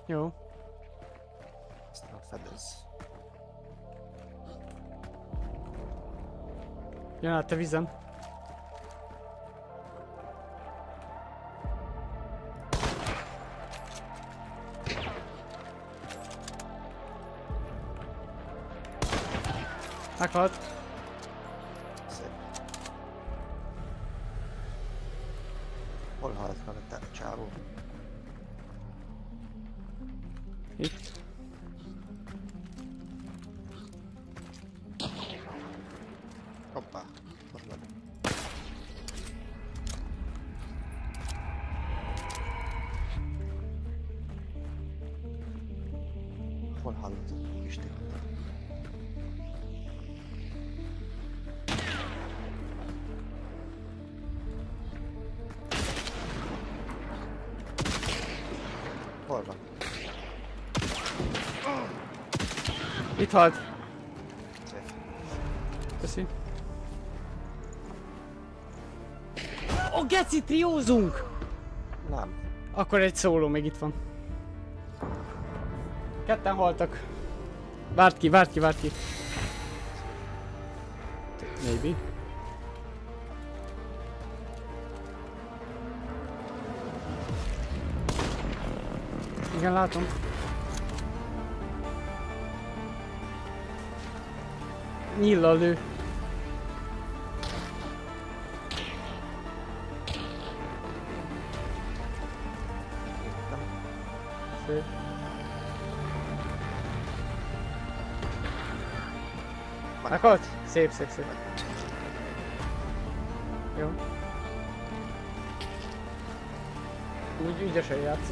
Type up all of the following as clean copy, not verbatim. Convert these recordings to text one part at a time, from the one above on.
Jó. Aztán fedez. Jön át a vizem. Meghalt. Szép. Hol halt meg a csávó? Itt. Hoppá. Ott van. Hol hallott? Pisti. Hol van? Itt halt. Szép. Köszi. Ó, geci, triózunk! Nem. Akkor egy szóló még itt van. Ketten haltak. Várt ki, várt ki, várt ki. Maybe. Igen, látom. Nyíllal lő. Szép. Meghalt? Szép, szép, szép. Jó. Úgy ügyesen játszott.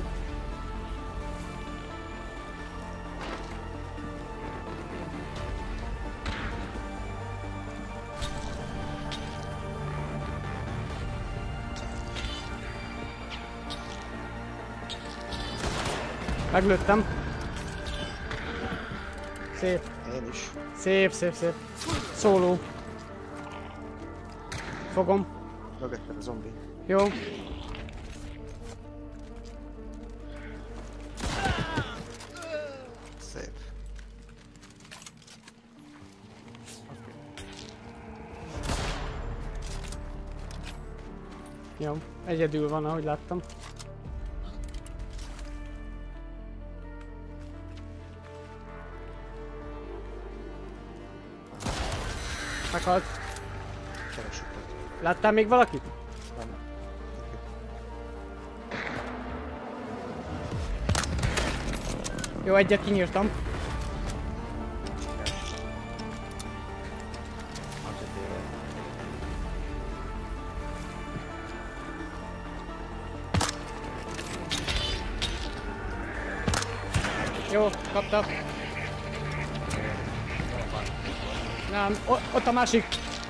Meglőttem. Szép. Én is. Szép, szép, szép. Szóló. Fogom. Mögötted a zombi. Jó. Szép. Jó. Egyedül van, ahogy láttam. Meghalt. Keresünk ott. Láttál még valakit? Nem. Jó, egyet kinyírtam. Jó, kaptam. Nem, ott a másik.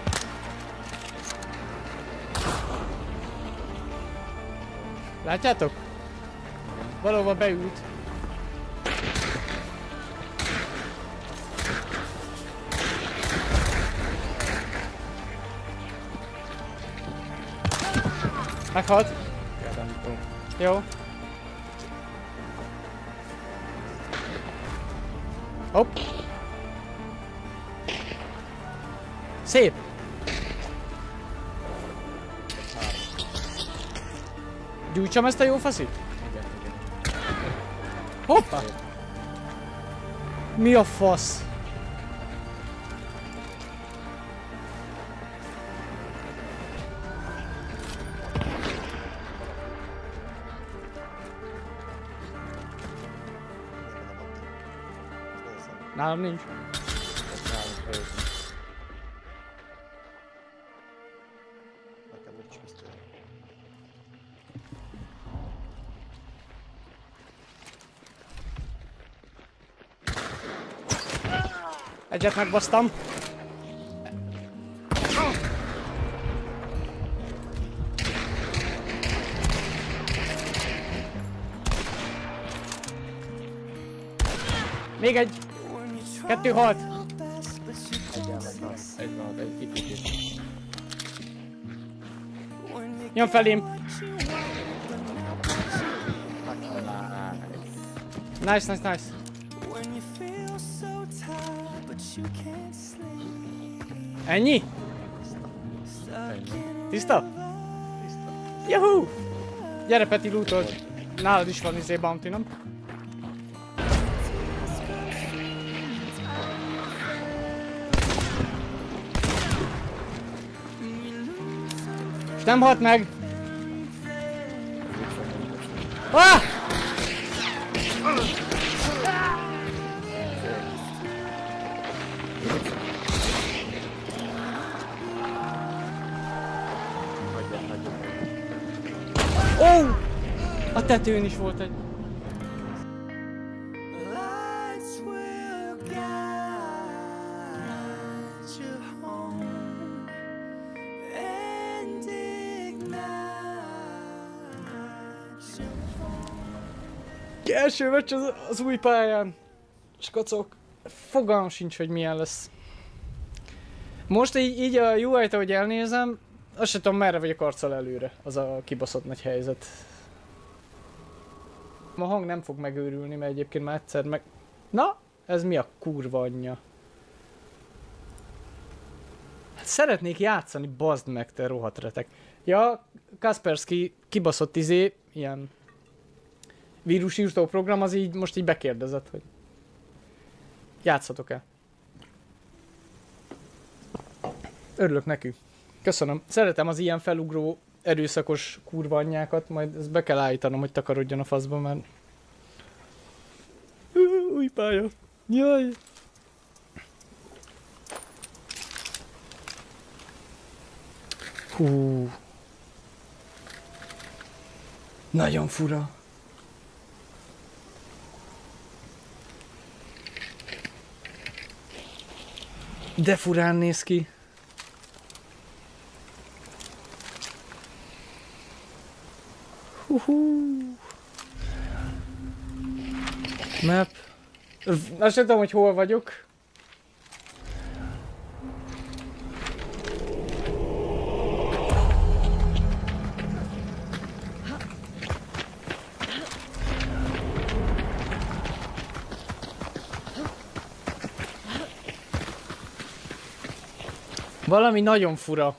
Látjátok? Valahova beült. Meghalt. Jó. Hopp. Szép. Gyújtsam ezt a jó faszit? Hoppá. Mi a fasz? Nálam nincs. Nekem nincs pisztoly. Egyet megbasztam. Még egy. Kettő halt. Egy kicsit. Jön felém. Nice, nice, nice. Ennyi? Ennyi. Tiszta? Juhu! Gyere Peti, lootold. Nálad is van bounty, nem? És nem halt meg! Ah! Oh! A tetőn is volt egy. Első meccs az új pályán. Skacok, fogalmam sincs, hogy milyen lesz. Most így a UI-t, ahogy elnézem, azt sem tudom, merre vagyok arccal előre. Az a kibaszott nagy helyzet. A hang nem fog megőrülni, mert egyébként már egyszer meg... Na, ez mi a kurva anyja? Hát szeretnék játszani, bazd meg, te rohadt retek. Ja, Kaspersky kibaszott ilyen... vírusírtó program, az így most így bekérdezett, hogy... Játszhatok-e? Örülök neki. Köszönöm. Szeretem az ilyen felugró, erőszakos kurva anyjákat, majd ezt be kell állítanom, hogy takarodjon a faszba, mert... Új pálya. Jaj. Hú. Nagyon fura. De furán néz ki. Map. Azt sem tudom, hogy hol vagyok. Valami nagyon fura.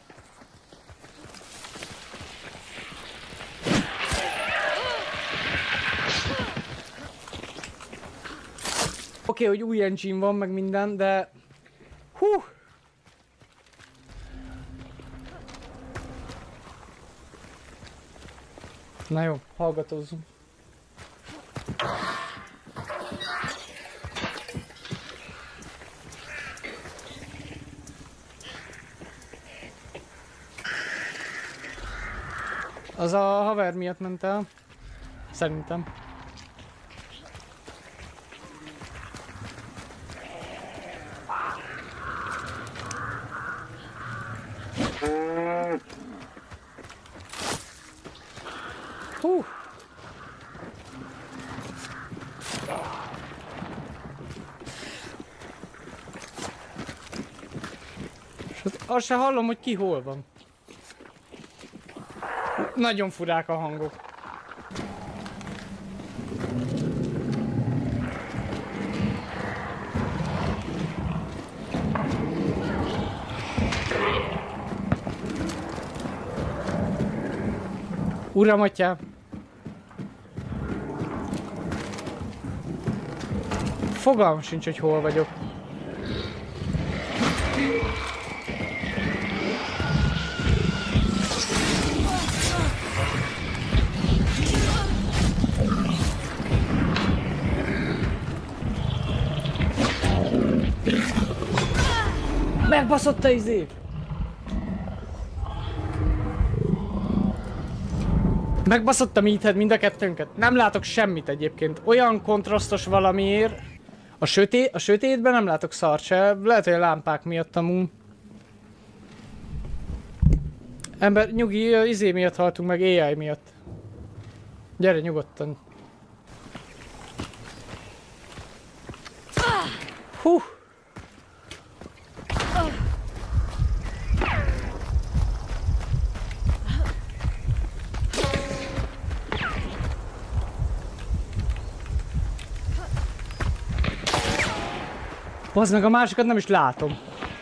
Oké, hogy új engine van, meg minden, de... Hú! Na jó, hallgatózzunk. Az a haver miatt ment el. Szerintem. Hú! És azt se hallom, hogy ki hol van. Nagyon furák a hangok. Uram, atyám! Fogalmam sincs, hogy hol vagyok. Megbaszott a izé! Megbaszott a meathead mind a kettőnket. Nem látok semmit egyébként. Olyan kontrasztos valamiért. A sötétben nem látok szart se. Lehet, hogy a lámpák miatt amúgy. Ember, nyugi, izé miatt haltunk meg, AI miatt. Gyere nyugodtan. Hú! Bazd meg, a másikat nem is látom.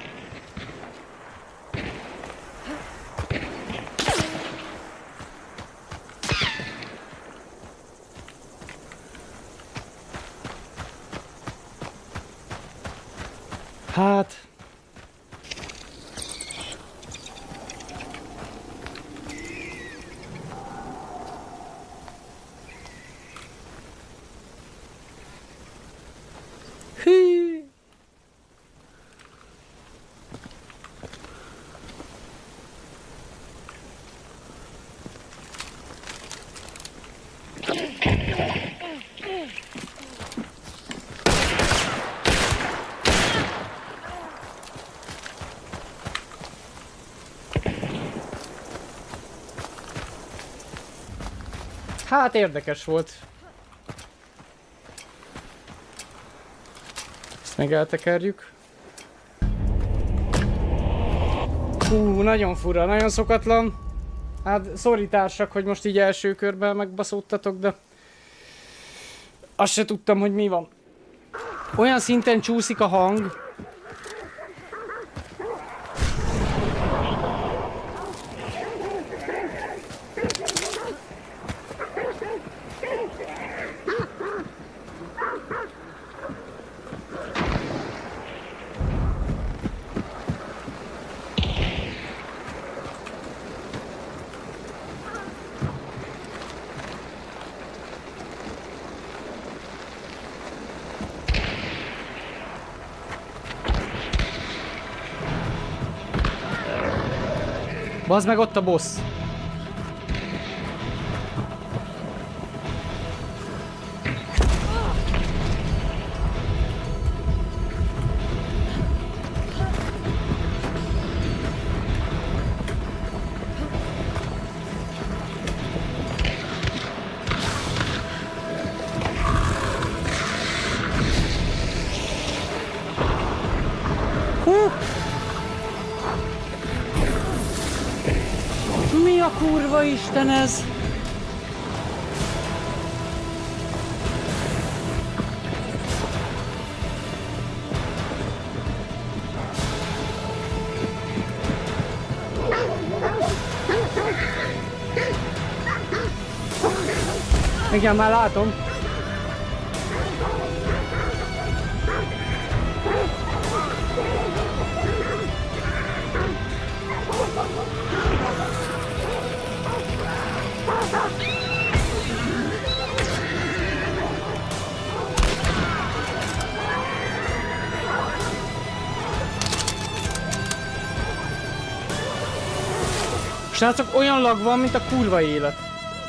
Hát... Hű! Hát érdekes volt. Ezt meg eltekerjük. Hú, nagyon fura, nagyon szokatlan. Hát sorry társak, hogy most így első körben megbaszódtatok, de... Azt se tudtam, hogy mi van. Olyan szinten csúszik a hang. Bazd meg, ott a boss. Mi a kurva Isten ez? Igen, már látom. Srácok, olyan lag van, mint a kurva élet.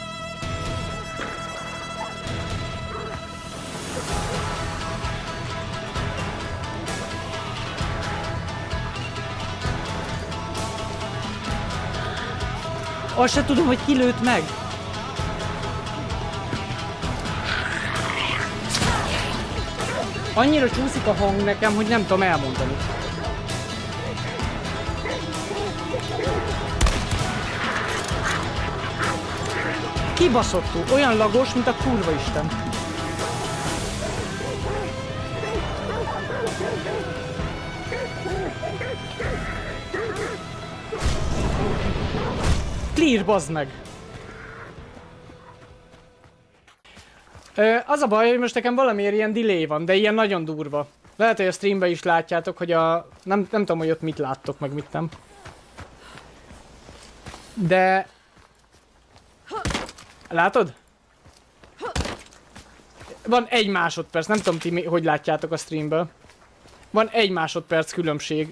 Azt se tudom, hogy ki lőtt meg. Annyira csúszik a hang nekem, hogy nem tudom elmondani. Kibaszottul, olyan lagos, mint a kurva Isten. Clear, bazd meg! Az a baj, hogy most nekem valamiért ilyen delay van, de ilyen nagyon durva. Lehet, hogy a streamben is látjátok, hogy a... Nem tudom, hogy ott mit láttok, meg mit nem. De... Látod? Van 1 másodperc, nem tudom ti hogy látjátok a streamből. Van 1 másodperc különbség.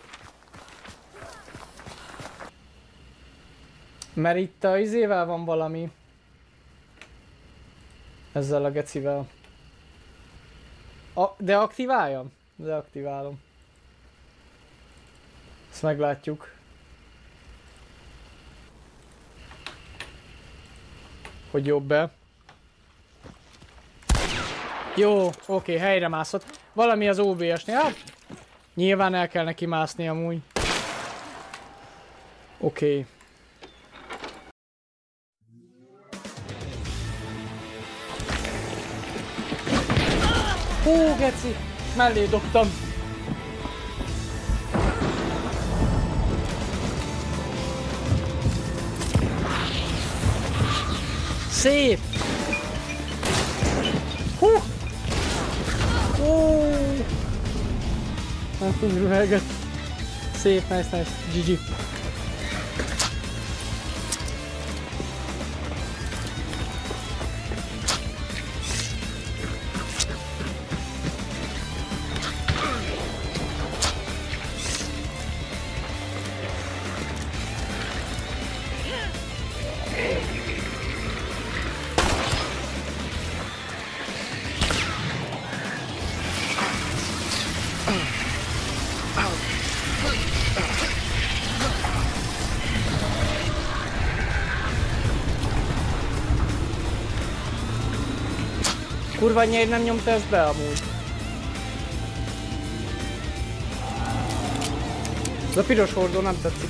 Mert itt a izével van valami. Ezzel a gecivel. Deaktiváljam? Deaktiválom. Ezt meglátjuk. Hogy jobb-e. Jó, oké, helyre mászott. Valami az OBS-nél. Hát, nyilván el kell neki mászni amúgy. Oké. Hú, geci! Mellé dobtam. Szép! Hú! Ó! Nem tudom, rühelget. Szép, nice. GG. Kurva anyjáid nem nyomta ezt be amúgy. Ez a piros hordó nem tetszik.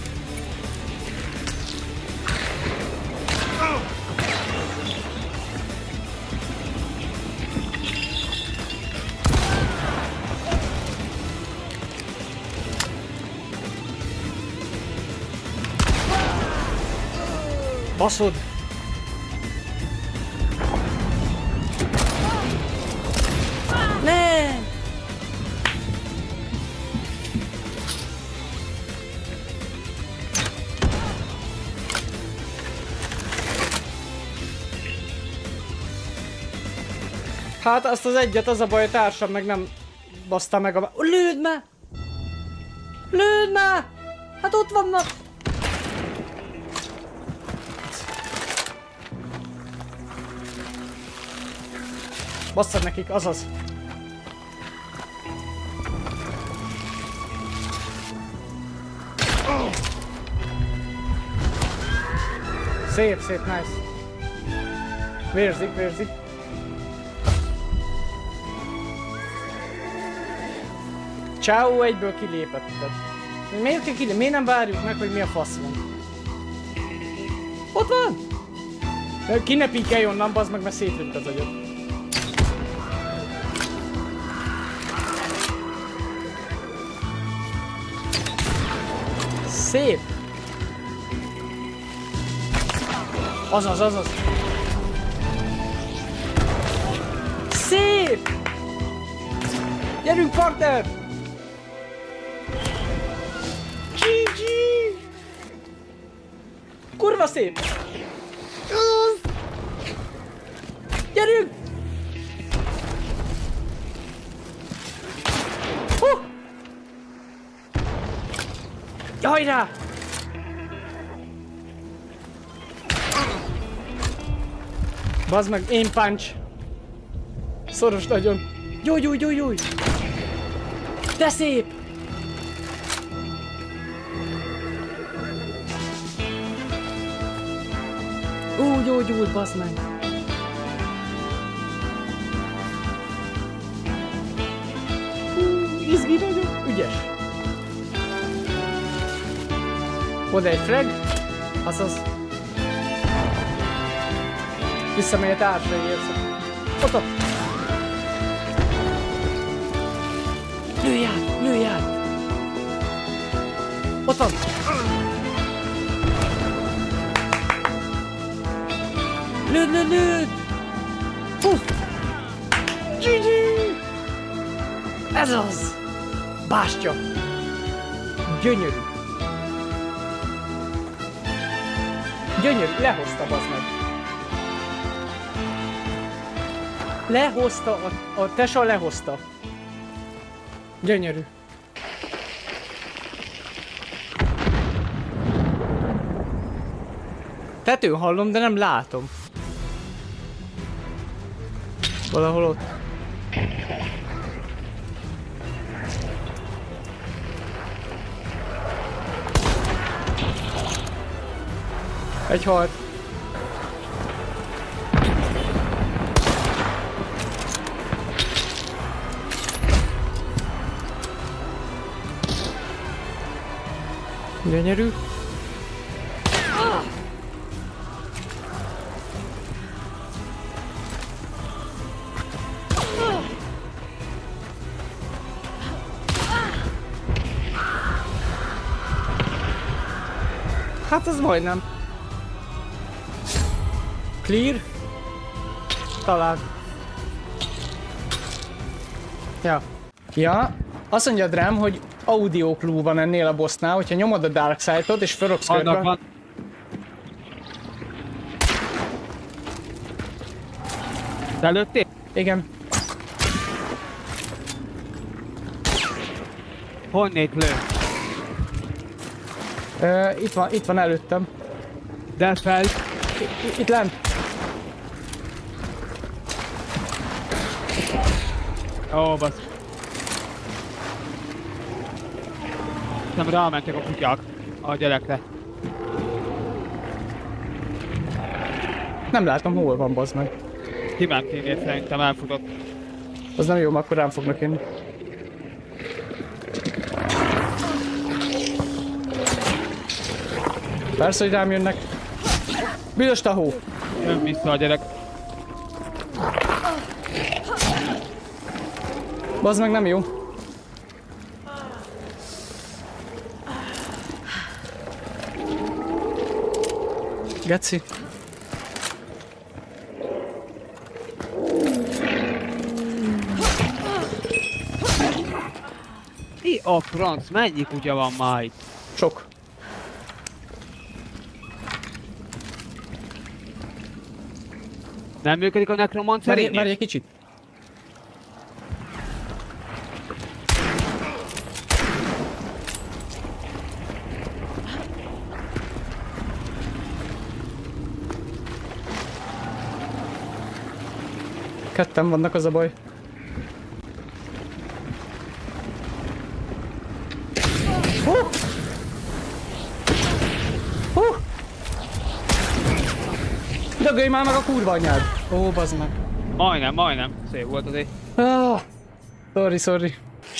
Baszod! Ne! Hát azt az egyet, az a baj, a társam meg nem baszta meg a... Lőd már! Lőd már! Hát ott vannak! Basszad nekik, azaz! Szép, nice! Vérzik! Ciao, egyből kilépetted. Miért kell kilépni? Miért nem várjuk meg, hogy mi a fasz van? Ott van! De ki ne pikelj onnan, bazd meg, mert szétlőtt az agyat. Szép! Azaz! Szép! Gyerünk, partner! GG! Kurva szép! Gyerünk! Hajrá! Bazd meg, én punch! Szoros nagyon! Gyújj! De szép! Gyújj, bazd meg! Izgi nagyon! Ügyes! Oda egy frag, azaz visszamegy a társai érzek. Ott! Lőj át! Ott van! Lőd! GG! Ez az! Bástya! Gyönyörű! Lehozta, bazd meg! Lehozta, a tesa lehozta. Gyönyörű. Tetőn hallom, de nem látom. Valahol ott. Egy halt. Gyönyörű. Hát az majdnem. Clear. talált. Ja. Ja, azt mondjad rám, hogy audio clue van ennél a bossnál, hogyha nyomod a Dark Side-ot és fölrogsz körbe. Van. Te előttél? Igen. Honnét lő? Itt van előttem. De fel. Itt lent. Ó, basz. Nem rámentek a kutyák a gyerekre. Nem látom, hol van, bazd meg. Kiment én szerintem elfutott. Az nem jó, akkor rám fognak jönni. Persze, hogy rám jönnek. Büdös tahó! Jön vissza a gyerek. Bazd meg, nem jó. Geci. Mi a franc? Mennyi kutya van már itt? Sok. Nem működik a nekromancer? Várj egy kicsit. Ketten vannak, az a baj. Dögölj már meg a kurva anyád! Ó, bazd meg. Majdnem. Szép volt azért. Ah, sorry.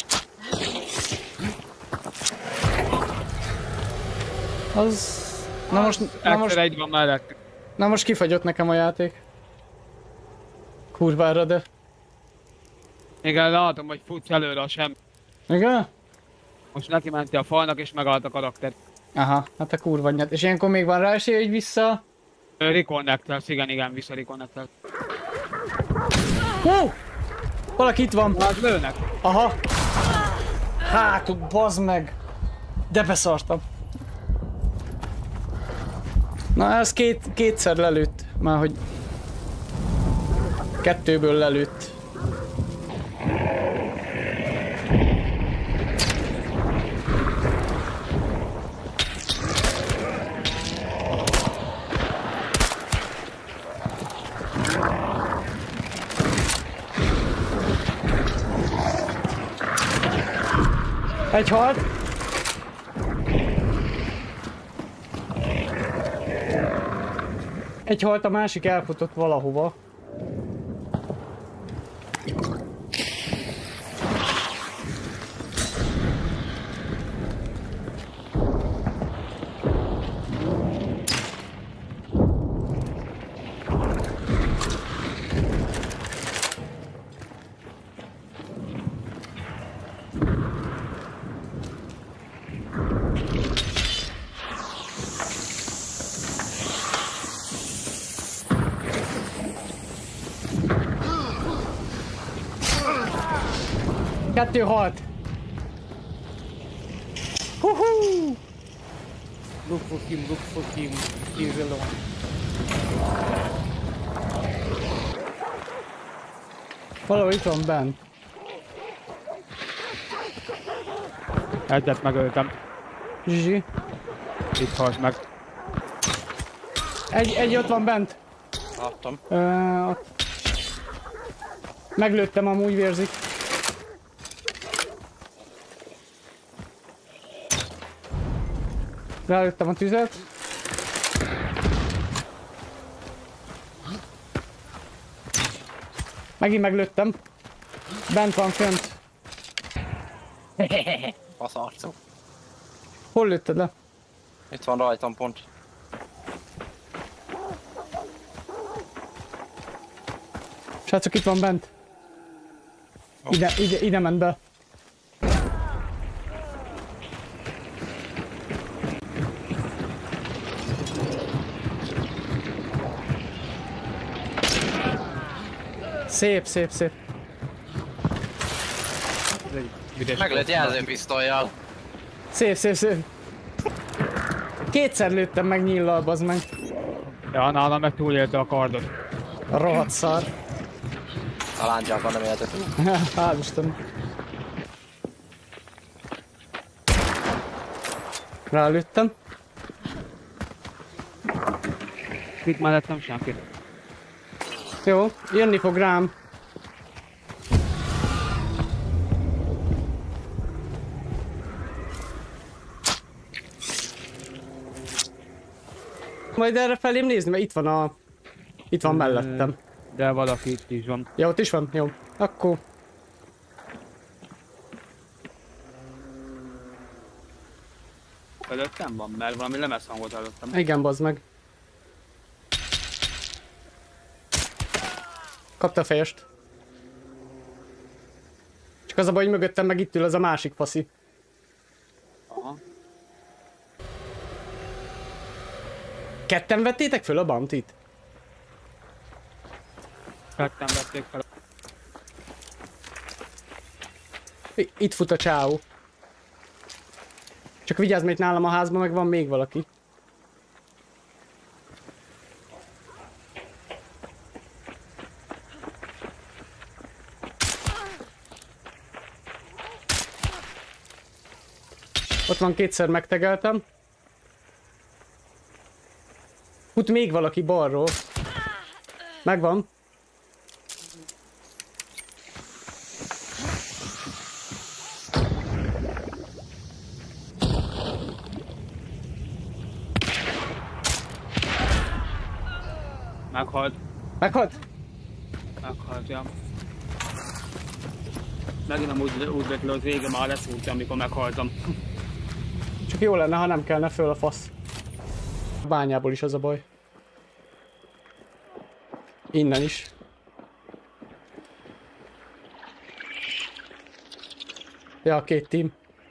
Az... Egyszer egy van mellett. Na most kifagyott nekem a játék. Kurvára, de... Igen, látom, hogy futsz előre a sem. Igen? Most neki menti a falnak és megállt a karakter. Aha, hát a kurva anyád. És ilyenkor még van rá esély, hogy vissza... Reconnectelsz, igen, vissza reconnectelsz. Valaki itt van. Hát lőnek. Aha. Hátuk, bazd meg. De beszartam. Na, ez kétszer lelőtt. Már hogy... Kettőből lelőtt. Egy halt. Egy halt, a másik elfutott valahova. Kettő halt. Huhu! Look for him. He's alone. Valahol itt van bent. Egyet megöltem. Zsizsi. Itt halt meg. Egy ott van bent. Láttam. Ott. Meglőttem, amúgy vérzik. Rálőttem a tüzet. Megint meglőttem. Bent van fönt. Fasz arcú. Hol lőtted le? Itt van rajtam pont. Srácok, itt van bent. Ide ment be. Szép, szép, szép. Ez egy üres Meg lehet jelzőpisztollyal. Szép, szép, szép. Kétszer lőttem meg nyíllal, bazd meg. Ja, nálam meg túlélte a kardot. A rohadt szar. A láncsában nem éltek. Hál' Isten. Rálőttem. Itt mellettem senki. Jó, jönni fog rám. Majd erre felém nézni, mert itt van a... Itt van mellettem. De valaki itt is van. Ja, ott is van? Jó. Akkor... Előttem van, mert valami lemezhangot hallottam. Igen, bazd meg. Kapta a fejest. Csak az a baj, hogy mögöttem meg itt ül az a másik faszi. Aha. Ketten vettétek föl a bounty-t? Ketten vették fel. Itt fut a csáó. Csak vigyázz, mert itt nálam a házban meg van még valaki. Ott van, kétszer megtegeltem. Fut még valaki balról. Megvan. Meghalt. Meghalt? Meghalt, ja. Megint nem úgy vett le az ége, már leszúrtam, amikor meghaltam. Csak jó lenne, ha nem kellene föl a fasz. A bányából is az a baj. Innen is. Ja, két team.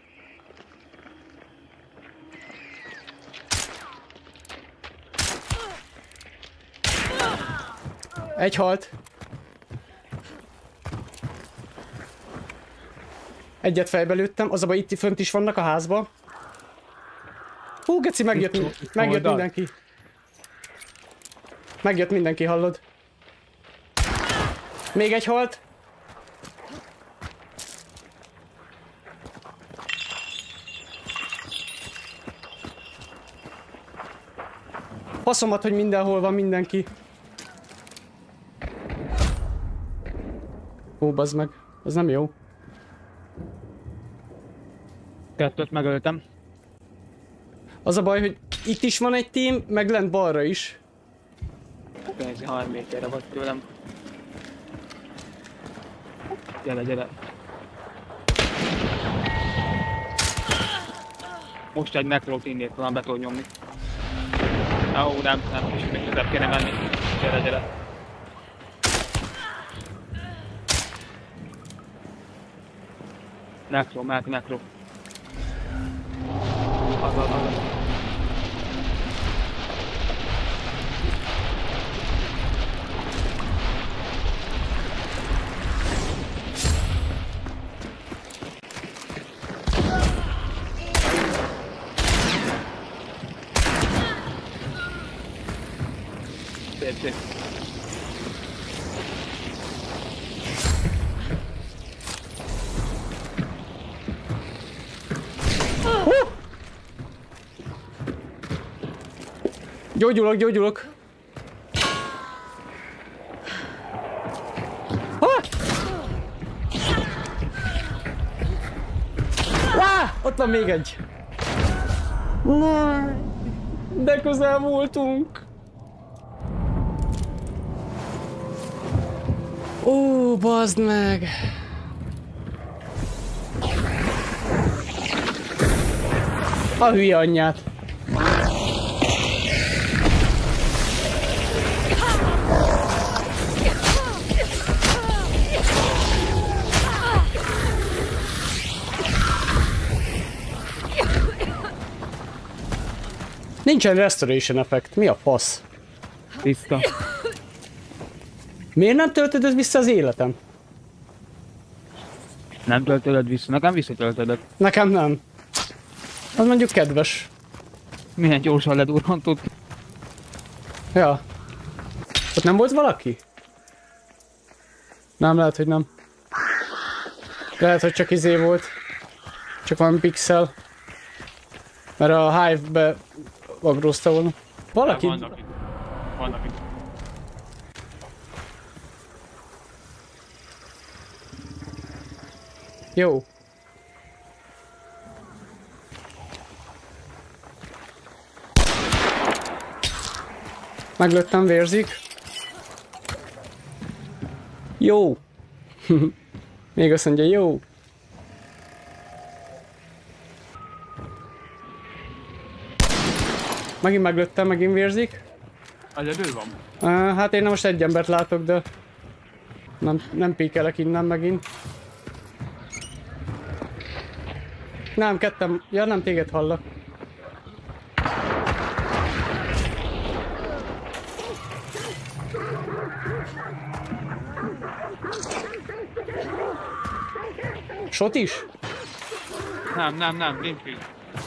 Egy halt. Egyet fejbe lőttem, az a baj, itt fönt is vannak a házba. Hú, geci, megjött mindenki. Megjött mindenki, hallod? Még egy halt. Faszomat, hogy mindenhol van mindenki. Hú, bazd meg. Ez nem jó. Kettőt megöltem. Az a baj, hogy itt is van egy team, meg lent balra is. Pénzi 3 méterre vagy tőlem. Gyere, gyere. Most egy nekrót innét talán be tud nyomni. Ó, nem, és még közebb kéne menni. Gyere, gyere. Nekró, mehet nekró. Az. Szép. Gyógyulok. Ott van még egy. De közel voltunk. Ó, bazd meg. A hülye anyját. Nincsen restoration effect, mi a fasz? Tiszta. Miért nem töltöd vissza az életem? Nem töltöd vissza, nekem visszatöltöd. Nekem nem. Az mondjuk kedves. Milyen gyorsan ledurrantott. Ja. Ott nem volt valaki? Nem, lehet, hogy nem. Lehet, hogy csak izé volt. Csak van pixel. Mert a Hive-be agrózta volna. Valaki... Vannak itt. Vannak itt. Jó. Meglőttem, vérzik. Jó. Még azt mondja, jó. Megint meglőttem, megint vérzik. Egyedül van. Hát én most egy embert látok, de nem píkelek innen megint. Nem, kettem. Ja, nem, téged hallak. Shot is? Nem, nincs így.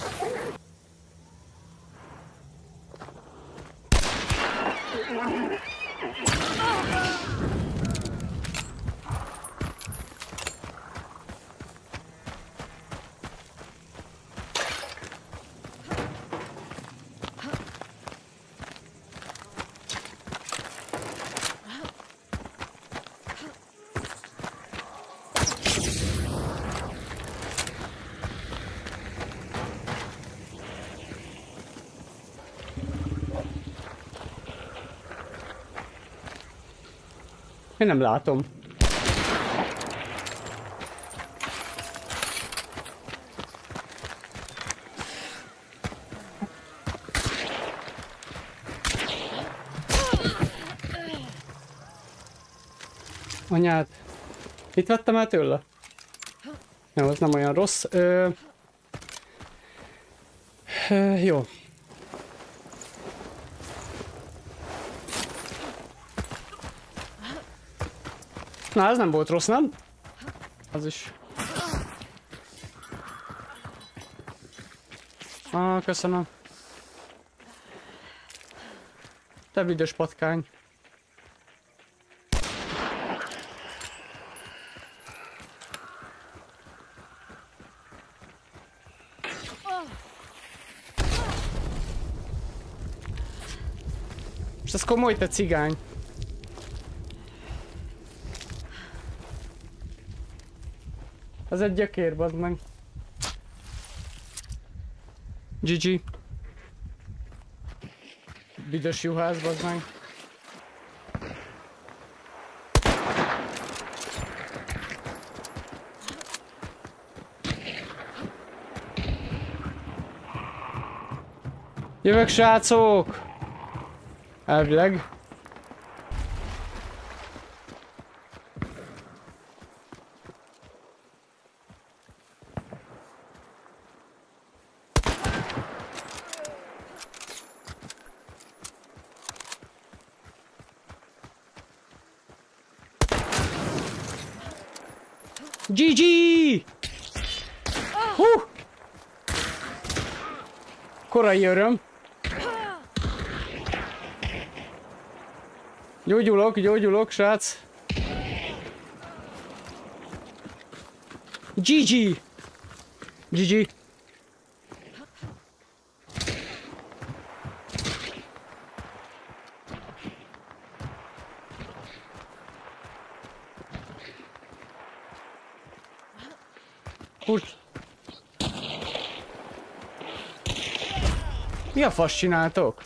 Én nem látom. Anyád. Mit vettem el tőle? Nem, az nem olyan rossz. Jó. Na, ez nem volt rossz, nem? Az is. Köszönöm. Te büdös patkány. És ez komoly, te cigány. Az egy gyökér, bazd meg. GG. Büdös juhász, bazd meg. Jövök, srácok! Elvileg. GG! Korai öröm. Gyógyulok, srác. GG! GG! Mi a fasz csináltok?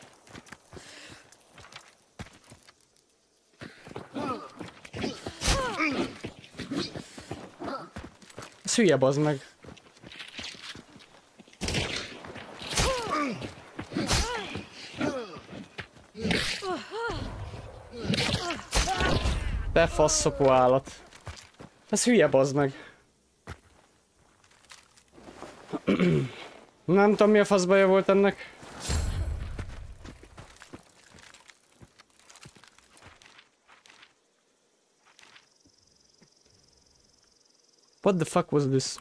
Ez hülye, bazd meg. Te faszopó állat. Ez hülye, bazd meg. Nem tudom, mi a fasz baja volt ennek. What the fuck was this?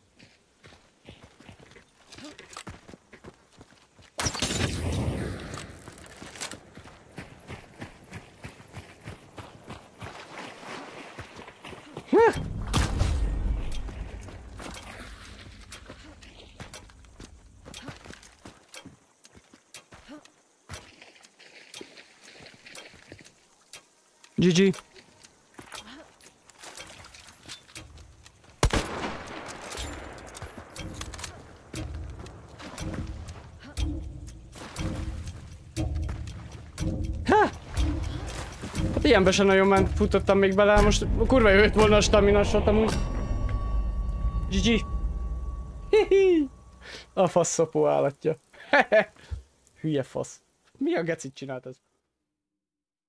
GG. Hát ilyenbe sem nagyon futottam még bele, most kurva jött volna a stamina shot amúgy. GG. Hihi. A fasz szopó állatja. Hülye fasz. Mi a gecit csinált ez?